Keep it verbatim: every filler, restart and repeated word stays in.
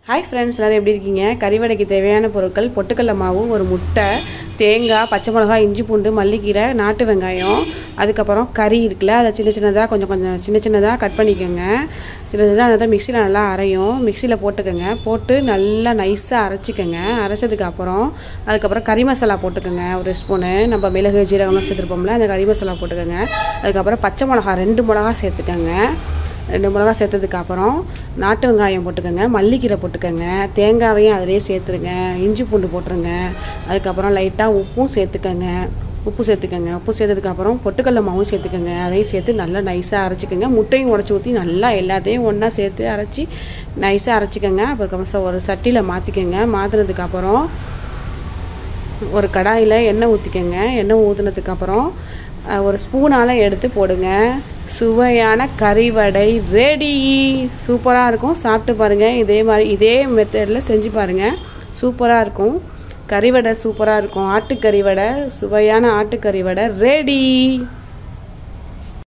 hi friends எல்லாரும் எப்படி இருக்கீங்க கறிவடைக்கு தேவையான பொருட்கள் பொட்டுக்கல்ல மாவு ஒரு முட்டை தேங்காய் பச்சை மிளகாய் இஞ்சி பூண்டு மல்லிக்கீரை நாட்டு வெங்காயம் அதுக்கு அப்புறம் கறி இருக்குல அத சின்ன சின்னதா கொஞ்சம் கொஞ்சம் சின்ன சின்னதா கட் பண்ணிக்கங்க சின்னதா அத மிக்ஸில நல்லா அரையும் மிக்ஸில போட்டுக்கங்க போட்டு நல்லா நைஸா அரைச்சிக்கங்க அரைச்சதுக்கு அப்புறம் அதுக்கு அப்புறம் கறி மசாலா போட்டுக்கங்க ஒரு ஸ்பூன் நம்ம மிளகு ஜீரகம் சேர்த்திருப்போம்ல அந்த கறி மசாலா போட்டுக்கங்க அதுக்கு அப்புறம் பச்சை மிளகாய் ரெண்டு மிளகாய் சேர்த்துக்கங்க ரெண்டு மிளகாய் சேர்த்ததுக்கு அப்புறம் நாட்டு வெங்காயம் போட்டுக்கங்க மல்லிக்கீரை போட்டுக்கங்க தேங்காவையும் அதிலேயே சேர்த்துருங்க இஞ்சி பூண்டு போட்டுருங்க அதுக்கு அப்புறம் லைட்டா உப்பும் சேர்த்துக்கங்க உப்பு சேர்த்துக்கங்க உப்பு சேர்த்ததுக்கு அப்புறம் பொட்டுக்கல்ல மாவும் சேர்த்துக்கங்க அதையும் சேர்த்து நல்லா நைஸா அரைச்சிக்கங்க முட்டையும் உடைச்சு ஊத்தி நல்லா எல்லாத்தையும் ஒண்ணா சேர்த்து அரைச்சி நைஸா அரைச்சிக்கங்க அப்புறம் ஒரு சட்டில மாத்திக்கங்க மாத்துனதுக்கு அப்புறம் ஒரு கடாயில எண்ணெய் ஊத்திக்கங்க எண்ணெய் ஊத்துனதுக்கு அப்புறம் ஒரு ஸ்பூனால எடுத்து போடுங்க சுவையான கறிவடை ரெடி சூப்பரா இருக்கும் சாப்பிட்டு பாருங்க இதே மாதிரி இதே மெத்தட்ல செஞ்சு பாருங்க சூப்பரா இருக்கும் கறிவடை சூப்பரா இருக்கும் ஆட்டு கறிவடை சுவையான ஆட்டு கறிவடை ரெடி